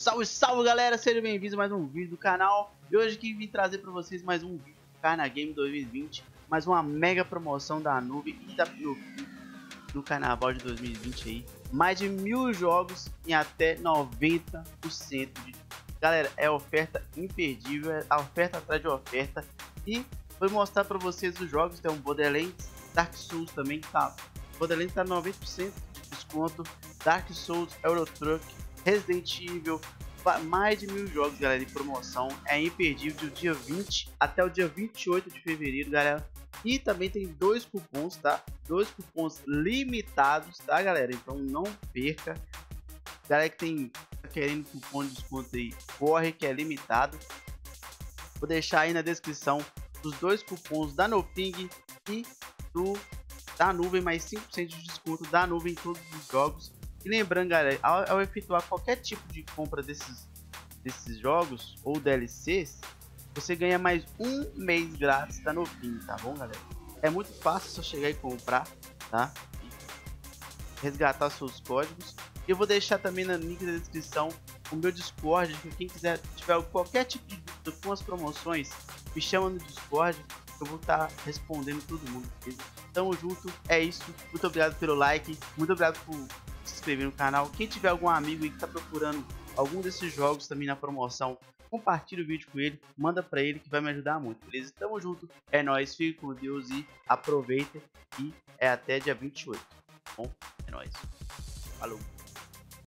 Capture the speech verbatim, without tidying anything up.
Salve, salve galera, sejam bem-vindos a mais um vídeo do canal. E hoje aqui vim trazer para vocês mais um vídeo do Carnagame dois mil e vinte. Mais uma mega promoção da nuvem e da Nuvem no Carnaval de dois mil e vinte aí. Mais de mil jogos em até noventa por cento de... Galera, é oferta imperdível, é oferta atrás de oferta. E vou mostrar para vocês os jogos. Tem um Borderlands, Dark Souls também tá. Borderlands tá noventa por cento de desconto. Dark Souls, Euro Truck, Resident Evil, mais de mil jogos, galera, em promoção. É imperdível do dia vinte até o dia vinte e oito de fevereiro, galera. E também tem dois cupons, tá? Dois cupons limitados, tá, galera? Então não perca. Galera que tem tá querendo cupom de desconto aí, corre que é limitado. Vou deixar aí na descrição os dois cupons da NoPing e do da nuvem, mais cinco por cento de desconto da nuvem em todos os jogos. E lembrando, galera, ao, ao efetuar qualquer tipo de compra desses, desses jogos ou D L Cs, você ganha mais um mês grátis da NoPing, tá bom, galera? É muito fácil, só chegar e comprar, tá? E resgatar seus códigos. Eu vou deixar também no link da descrição o meu Discord, que quem quiser tiver qualquer tipo de dúvida com as promoções, me chama no Discord, eu vou estar respondendo todo mundo, beleza? Tamo junto, é isso. Muito obrigado pelo like, muito obrigado por se inscrever no canal. Quem tiver algum amigo aí que tá procurando algum desses jogos também na promoção, compartilha o vídeo com ele, manda pra ele que vai me ajudar muito, beleza? Tamo junto, é nóis, fique com Deus e aproveita, e é até dia vinte e oito, tá bom? É nóis, falou!